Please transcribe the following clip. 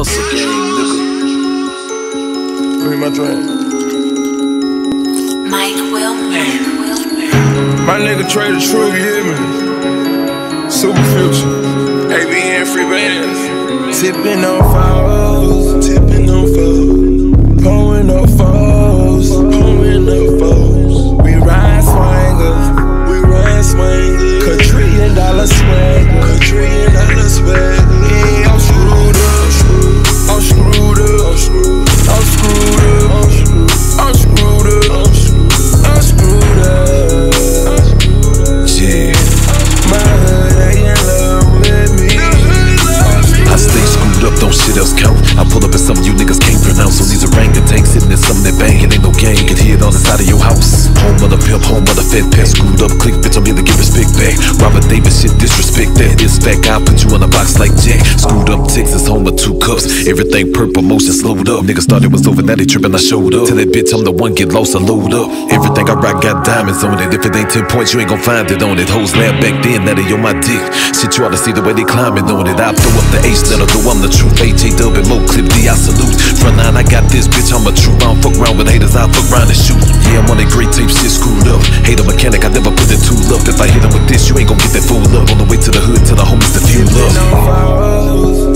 hustle game, nigga. Give me my drink. Mike Wilmer. My nigga Trey the Truth, you hear me? Super Future. ABN free bands. Tipping on foes. Tipping on foes. Pouring on foes. Pouring on foes. We ride swangers. We ride swangers. $1 trillion swagger. $1 trillion swagger. Yeah, I'm screwed up. I'm screwed up. I'm screwed up. I'm screwed up. I'm screwed up. I'm screwed up. Yeah. My hood ain't in love with me. I stay screwed up, don't shit else count. I pull up and some of you niggas can't pronounce. So these orangutans sitting in something that bang. It ain't no gang, you can hear it on the side of your house. Home of the pimp, home of the fed pet. Screwed up, click, bitch, I'm here to get respect back. Robert Davis shit, disrespect that. This fact, I'll put you in a box like Jack. Screwed up Texas, home of 2 cups. Everything purple, motion slowed up. Niggas thought it was over, now they tripping, I showed up. Tell that bitch I'm the one, get lost, I load up. Everything I rock got diamonds on it. If it ain't 10 points, you ain't gon' find it on it. Hoes laugh back then, now they on my dick. Shit, you ought to see the way they climbing on it. I throw up the H letter, though I'm the truth. AJ-Dub and Mo Clip D, I salute. Front line, I got this, bitch, I'm a true. I don't fuck around with haters, I fuck around and shoot. Yeah, I'm on that great tape, shit screwed up. Hater mechanic, I never put that tool up. If I hit him with this, you ain't gon' get that fool up. On the way to the hood, to the homies to fuel up.